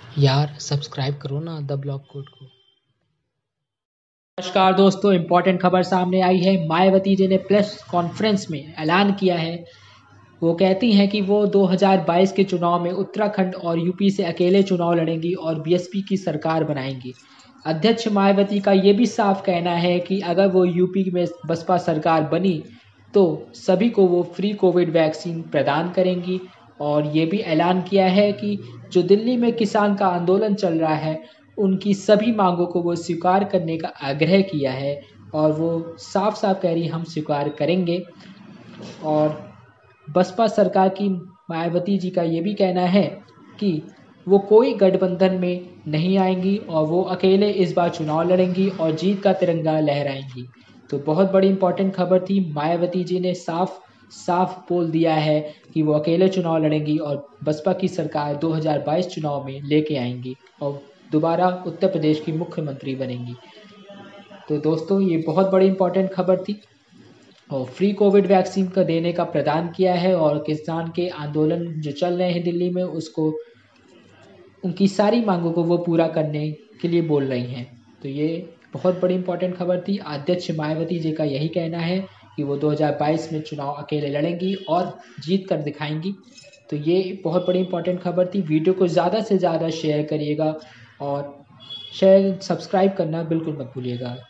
यार सब्सक्राइब करो ना द ब्लॉग कोड को। नमस्कार दोस्तों, इम्पोर्टेंट खबर सामने आई है। मायावती जी ने प्रेस कॉन्फ्रेंस में ऐलान किया है। वो कहती हैं कि वो 2022 के चुनाव में उत्तराखंड और यूपी से अकेले चुनाव लड़ेंगी और बीएसपी की सरकार बनाएंगी। अध्यक्ष मायावती का ये भी साफ कहना है कि अगर वो यूपी में बसपा सरकार बनी तो सभी को वो फ्री कोविड वैक्सीन प्रदान करेंगी। और ये भी ऐलान किया है कि जो दिल्ली में किसान का आंदोलन चल रहा है उनकी सभी मांगों को वो स्वीकार करने का आग्रह किया है। और वो साफ साफ कह रही हम स्वीकार करेंगे। और बसपा सरकार की मायावती जी का ये भी कहना है कि वो कोई गठबंधन में नहीं आएंगी और वो अकेले इस बार चुनाव लड़ेंगी और जीत का तिरंगा लहराएंगी। तो बहुत बड़ी इंपॉर्टेंट खबर थी। मायावती जी ने साफ साफ बोल दिया है कि वो अकेले चुनाव लड़ेंगी और बसपा की सरकार 2022 चुनाव में लेके आएंगी और दोबारा उत्तर प्रदेश की मुख्यमंत्री बनेंगी। तो दोस्तों ये बहुत बड़ी इंपॉर्टेंट खबर थी। और फ्री कोविड वैक्सीन का देने का प्रदान किया है और किसान के आंदोलन जो चल रहे हैं दिल्ली में उसको उनकी सारी मांगों को वो पूरा करने के लिए बोल रही हैं। तो ये बहुत बड़ी इंपॉर्टेंट खबर थी। अध्यक्ष मायावती जी का यही कहना है कि वो 2022 में चुनाव अकेले लड़ेंगी और जीत कर दिखाएंगी। तो ये बहुत बड़ी इंपॉर्टेंट खबर थी। वीडियो को ज़्यादा से ज़्यादा शेयर करिएगा और सब्सक्राइब करना बिल्कुल मत भूलिएगा।